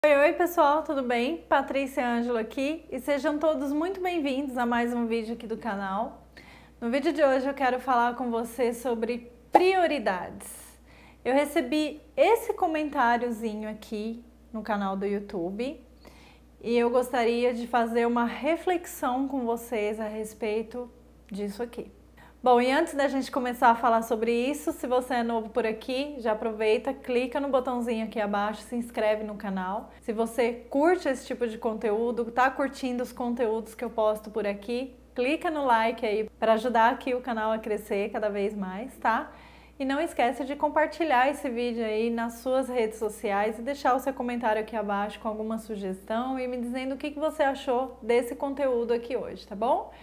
Oi pessoal, tudo bem? Patrícia Ângelo aqui e sejam todos muito bem-vindos a mais um vídeo aqui do canal. No vídeo de hoje eu quero falar com você sobre prioridades. Eu recebi esse comentáriozinho aqui no canal do YouTube e eu gostaria de fazer uma reflexão com vocês a respeito disso aqui. Bom, e antes da gente começar a falar sobre isso, se você é novo por aqui, já aproveita, clica no botãozinho aqui abaixo, se inscreve no canal. Se você curte esse tipo de conteúdo, tá curtindo os conteúdos que eu posto por aqui, clica no like aí para ajudar aqui o canal a crescer cada vez mais, tá? E não esquece de compartilhar esse vídeo aí nas suas redes sociais e deixar o seu comentário aqui abaixo com alguma sugestão e me dizendo o que você achou desse conteúdo aqui hoje, tá bom?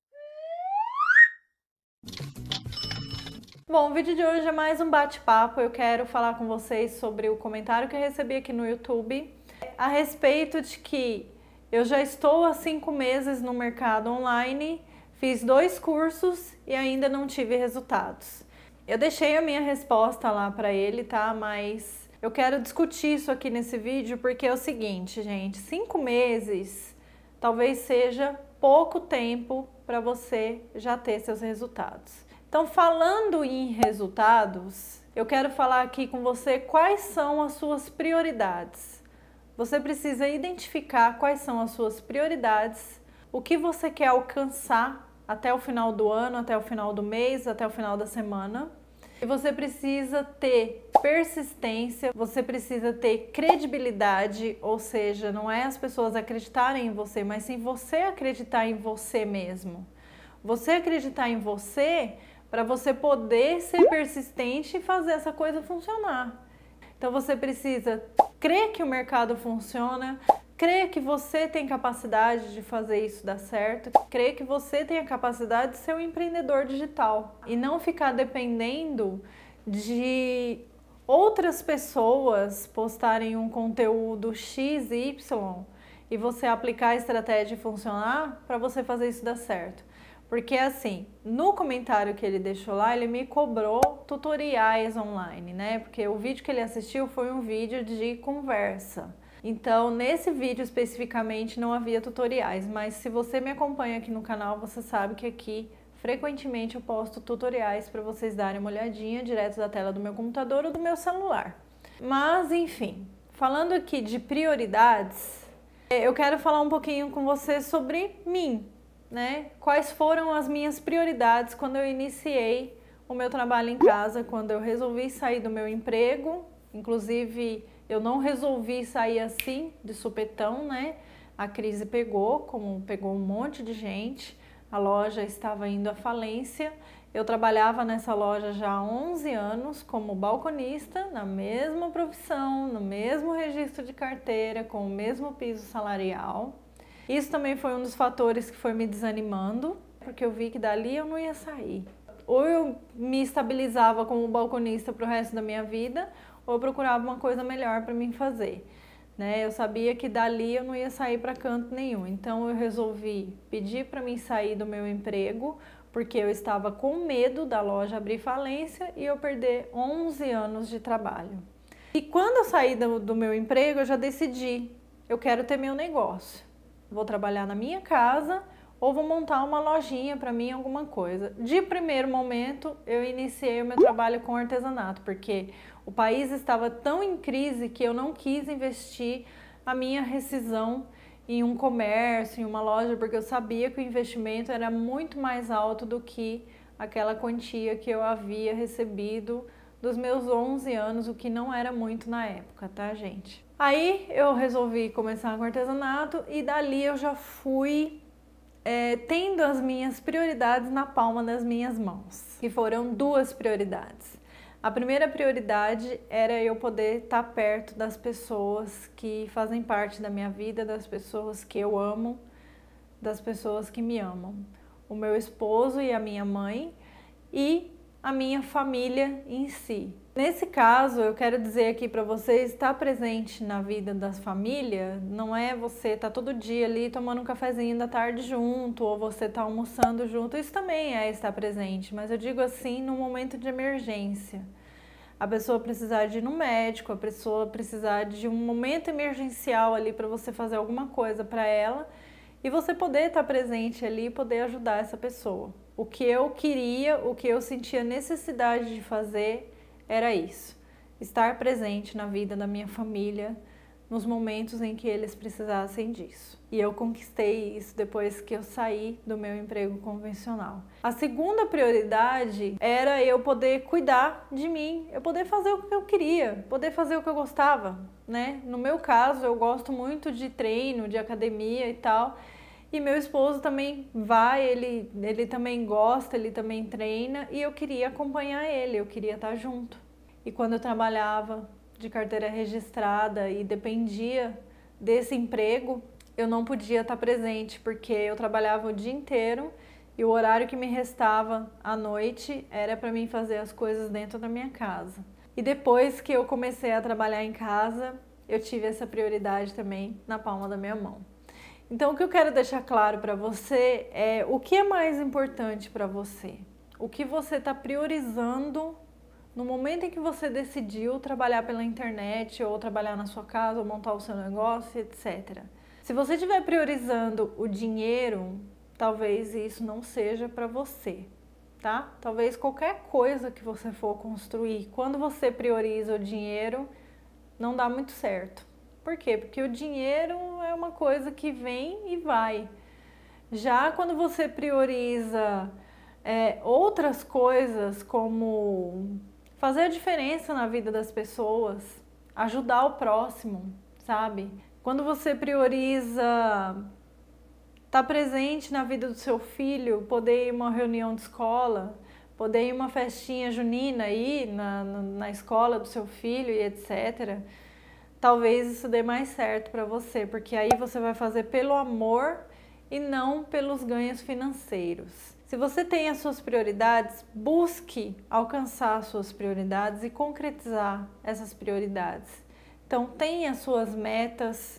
Bom, o vídeo de hoje é mais um bate-papo. Eu quero falar com vocês sobre o comentário que eu recebi aqui no YouTube a respeito de que eu já estou há 5 meses no mercado online, fiz 2 cursos e ainda não tive resultados. Eu deixei a minha resposta lá para ele, tá? Mas eu quero discutir isso aqui nesse vídeo porque é o seguinte, gente, 5 meses talvez seja pouco tempo para você já ter seus resultados. Então, falando em resultados, eu quero falar aqui com você quais são as suas prioridades. Você precisa identificar quais são as suas prioridades, o que você quer alcançar até o final do ano, até o final do mês, até o final da semana. E você precisa ter persistência, você precisa ter credibilidade, ou seja, não é as pessoas acreditarem em você, mas sim você acreditar em você mesmo. Você acreditar em você para você poder ser persistente e fazer essa coisa funcionar. Então você precisa crer que o mercado funciona, crer que você tem capacidade de fazer isso dar certo, crer que você tem a capacidade de ser um empreendedor digital e não ficar dependendo de outras pessoas postarem um conteúdo X, Y e você aplicar a estratégia e funcionar para você fazer isso dar certo. Porque assim, no comentário que ele deixou lá, ele me cobrou tutoriais online, né? Porque o vídeo que ele assistiu foi um vídeo de conversa. Então, nesse vídeo especificamente não havia tutoriais, mas se você me acompanha aqui no canal, você sabe que aqui frequentemente eu posto tutoriais para vocês darem uma olhadinha direto da tela do meu computador ou do meu celular. Mas, enfim, falando aqui de prioridades, eu quero falar um pouquinho com você sobre mim. Né? Quais foram as minhas prioridades quando eu iniciei o meu trabalho em casa, quando eu resolvi sair do meu emprego. Inclusive, eu não resolvi sair assim, de supetão, né? A crise pegou, como pegou um monte de gente, a loja estava indo à falência. Eu trabalhava nessa loja já há 11 anos como balconista, na mesma profissão, no mesmo registro de carteira, com o mesmo piso salarial. Isso também foi um dos fatores que foi me desanimando, porque eu vi que dali eu não ia sair. Ou eu me estabilizava como balconista para o resto da minha vida, ou eu procurava uma coisa melhor para mim fazer. Né? Eu sabia que dali eu não ia sair para canto nenhum, então eu resolvi pedir para mim sair do meu emprego, porque eu estava com medo da loja abrir falência e eu perder 11 anos de trabalho. E quando eu saí do meu emprego, eu já decidi, eu quero ter meu negócio. Vou trabalhar na minha casa ou vou montar uma lojinha para mim, alguma coisa. De primeiro momento, eu iniciei o meu trabalho com artesanato, porque o país estava tão em crise que eu não quis investir a minha rescisão em um comércio, em uma loja, porque eu sabia que o investimento era muito mais alto do que aquela quantia que eu havia recebido dos meus 11 anos, o que não era muito na época, tá, gente? Aí eu resolvi começar com artesanato e dali eu já fui tendo as minhas prioridades na palma das minhas mãos. E foram 2 prioridades. A primeira prioridade era eu poder estar perto das pessoas que fazem parte da minha vida, das pessoas que eu amo, das pessoas que me amam. O meu esposo e a minha mãe e a minha família em si. Nesse caso, eu quero dizer aqui para vocês, estar presente na vida das famílias não é você estar todo dia ali tomando um cafezinho da tarde junto, ou você estar almoçando junto, isso também é estar presente, mas eu digo assim, no momento de emergência. a pessoa precisar de ir no médico, a pessoa precisar de um momento emergencial ali para você fazer alguma coisa para ela e você poder estar presente ali e poder ajudar essa pessoa. O que eu queria, o que eu sentia necessidade de fazer era isso, estar presente na vida da minha família, nos momentos em que eles precisassem disso. E eu conquistei isso depois que eu saí do meu emprego convencional. A segunda prioridade era eu poder cuidar de mim, eu poder fazer o que eu queria, poder fazer o que eu gostava, né? No meu caso, eu gosto muito de treino, de academia e tal. E meu esposo também vai, ele também gosta, ele também treina e eu queria acompanhar ele, eu queria estar junto. E quando eu trabalhava de carteira registrada e dependia desse emprego, eu não podia estar presente porque eu trabalhava o dia inteiro e o horário que me restava à noite era para mim fazer as coisas dentro da minha casa. E depois que eu comecei a trabalhar em casa, eu tive essa prioridade também na palma da minha mão. Então, o que eu quero deixar claro para você é o que é mais importante para você, o que você está priorizando no momento em que você decidiu trabalhar pela internet ou trabalhar na sua casa ou montar o seu negócio, etc. Se você estiver priorizando o dinheiro, talvez isso não seja para você, tá? Talvez qualquer coisa que você for construir, quando você prioriza o dinheiro, não dá muito certo. Por quê? Porque o dinheiro é uma coisa que vem e vai. Já quando você prioriza outras coisas, como fazer a diferença na vida das pessoas, ajudar o próximo, sabe? Quando você prioriza estar presente na vida do seu filho, poder ir a uma reunião de escola, poder ir a uma festinha junina aí na escola do seu filho e etc., talvez isso dê mais certo para você, porque aí você vai fazer pelo amor e não pelos ganhos financeiros. Se você tem as suas prioridades, busque alcançar as suas prioridades e concretizar essas prioridades. Então, tenha as suas metas,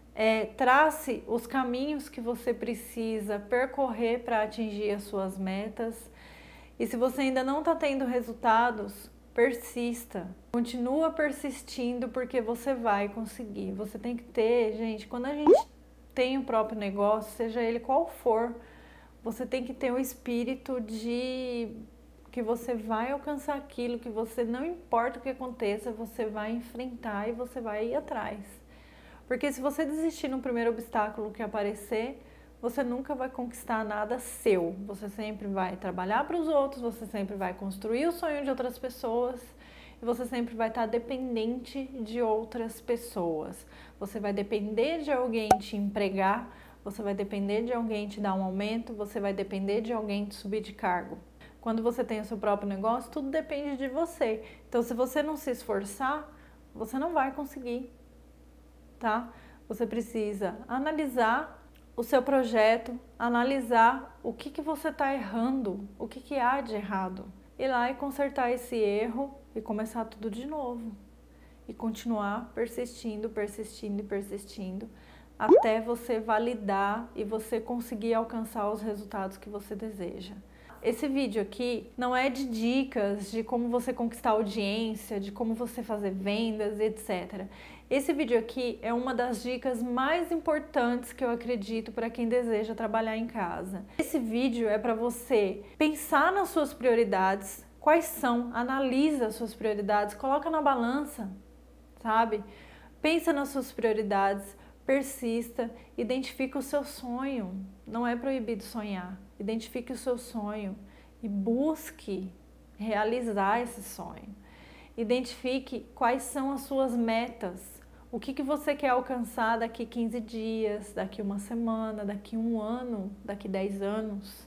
trace os caminhos que você precisa percorrer para atingir as suas metas. E se você ainda não está tendo resultados, persista, continua persistindo porque você vai conseguir. Você tem que ter, gente, quando a gente tem o próprio negócio, seja ele qual for, você tem que ter o espírito de que você vai alcançar aquilo, que você, não importa o que aconteça, você vai enfrentar e você vai ir atrás. Porque se você desistir no primeiro obstáculo que aparecer, você nunca vai conquistar nada seu. Você sempre vai trabalhar para os outros, você sempre vai construir o sonho de outras pessoas e você sempre vai estar dependente de outras pessoas. Você vai depender de alguém te empregar, você vai depender de alguém te dar um aumento, você vai depender de alguém te subir de cargo. Quando você tem o seu próprio negócio, tudo depende de você. Então, se você não se esforçar, você não vai conseguir, tá? Você precisa analisar o seu projeto, analisar o que você está errando, o que há de errado. Ir lá e consertar esse erro e começar tudo de novo. E continuar persistindo, persistindo e persistindo, até você validar e você conseguir alcançar os resultados que você deseja. Esse vídeo aqui não é de dicas de como você conquistar audiência, de como você fazer vendas, etc. Esse vídeo aqui é uma das dicas mais importantes que eu acredito para quem deseja trabalhar em casa. Esse vídeo é para você pensar nas suas prioridades, quais são, analisa as suas prioridades, coloca na balança, sabe? Pensa nas suas prioridades, persista, identifica o seu sonho. Não é proibido sonhar. Identifique o seu sonho e busque realizar esse sonho. Identifique quais são as suas metas. O que você quer alcançar daqui 15 dias, daqui uma semana, daqui um ano, daqui 10 anos.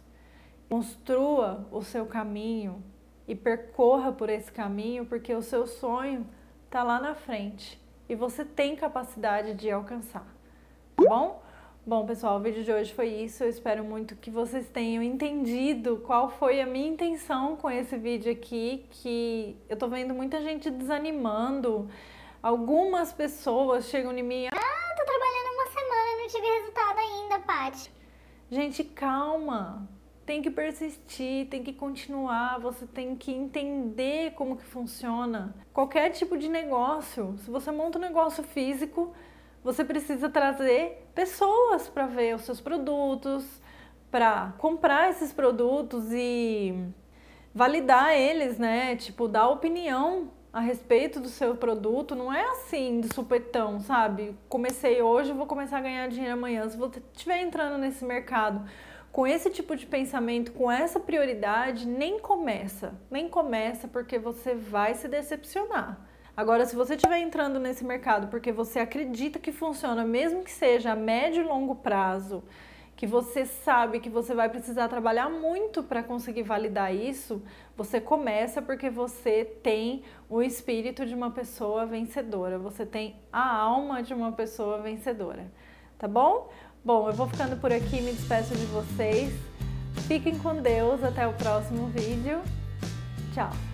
Construa o seu caminho e percorra por esse caminho, porque o seu sonho está lá na frente e você tem capacidade de alcançar, tá bom? Bom, pessoal, o vídeo de hoje foi isso. Eu espero muito que vocês tenham entendido qual foi a minha intenção com esse vídeo aqui, que eu tô vendo muita gente desanimando. Algumas pessoas chegam em mim... Ah, tô trabalhando uma semana e não tive resultado ainda, Paty. Gente, calma. tem que persistir, tem que continuar, você tem que entender como que funciona qualquer tipo de negócio. Se você monta um negócio físico, você precisa trazer pessoas para ver os seus produtos, para comprar esses produtos e validar eles, né? Tipo, dar opinião a respeito do seu produto. Não é assim de supetão, sabe? Comecei hoje, vou começar a ganhar dinheiro amanhã. Se você estiver entrando nesse mercado com esse tipo de pensamento, com essa prioridade, nem começa porque você vai se decepcionar. Agora, se você estiver entrando nesse mercado porque você acredita que funciona, mesmo que seja a médio e longo prazo, que você sabe que você vai precisar trabalhar muito para conseguir validar isso, você começa porque você tem o espírito de uma pessoa vencedora, você tem a alma de uma pessoa vencedora, tá bom? Bom, eu vou ficando por aqui, me despeço de vocês. Fiquem com Deus, até o próximo vídeo. Tchau!